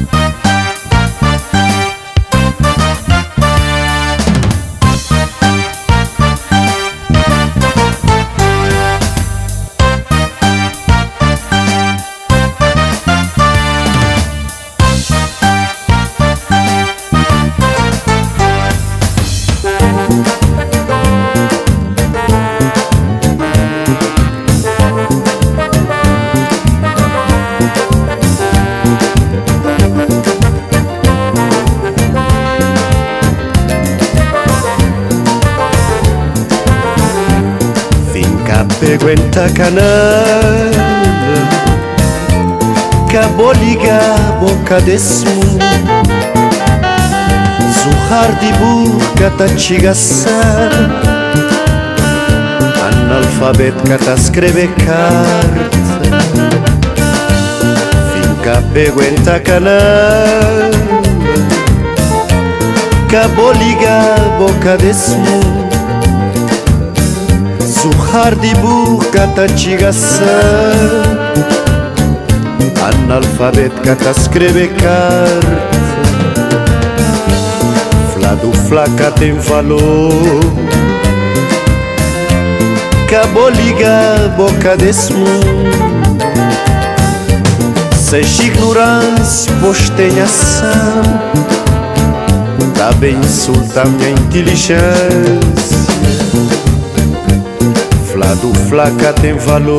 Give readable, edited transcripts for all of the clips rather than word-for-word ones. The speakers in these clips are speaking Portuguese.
Pego em tacanada, acabou ligar a boca desse mundo. Zuhar de boca tá chigaçar, analfabeto que tá escrever carta. Fica pego em tacanada, acabou ligar a boca desse mundo. Zuhar de boca tá chigaçar, analfabeto que tá escrever carta. Flado flaca tem valor, acabou ligar a boca desse mundo. Seja ignorância, pois tem ação, tá bem insulta minha inteligência. Flado flaca tem valor,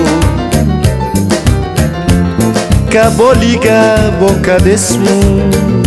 acabou ligar a boca desse mundo.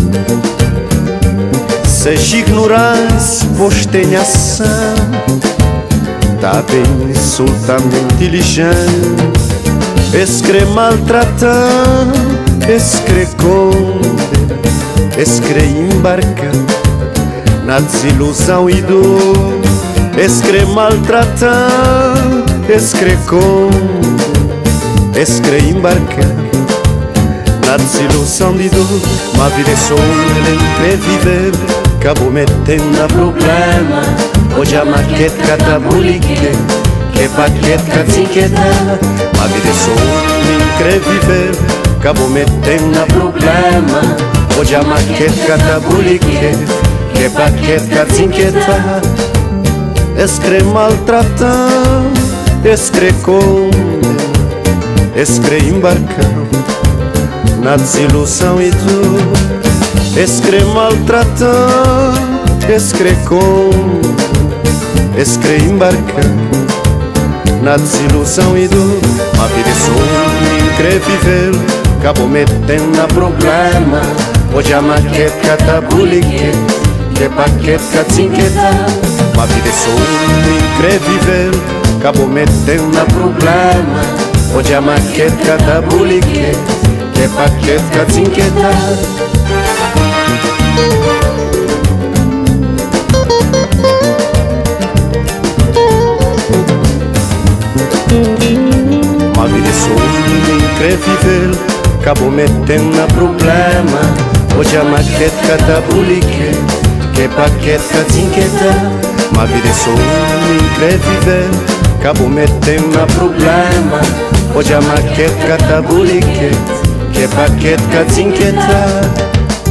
Seja ignorância, pois tem ação, tá bem insulta minha inteligência. Escre maltratando, escre condena, escre embarca na desilusão e dor. Escre maltratando, escre condena, escre embarca na desilusão de dor. Ma vida é só ele viver, acabou metendo a problema. Hoje a maquete catabulique, que paquete catinqueta. Ma vida é só ele viver, acabou metendo a problema. Hoje a maquete catabulique, que paquete catinqueta. Escre maltratando, escre condena, escre embarcando na desilusão e dor. Escre maltratando, escre condena, escre embarcando na desilusão e dor. A vida é só incre viver, acabou metendo a problema. Hoje a maquete catabulique, que paquete catinqueta. A vida é só incre viver, acabou metendo a problema. Hoje a maquete catabulique, que paquete catinqueta. A vida é só incre viver, acabou metendo a problema. Hoje a maquete catabulique, que paquete catinqueta. Ma vida é só incre viver, acabou metendo a problema. Hoje a maquete catabulique, que paquete catinqueta.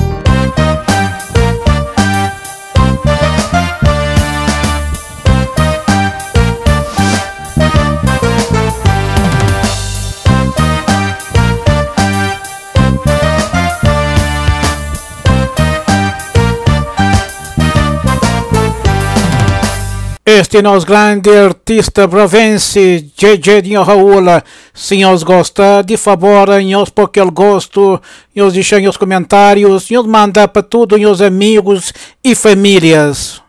Este é nosso grande artista bravense, JJ Raul. Se os gosta, de favor, nos porque ele gosto, nos deixem os comentários, nos manda para todos os amigos e famílias.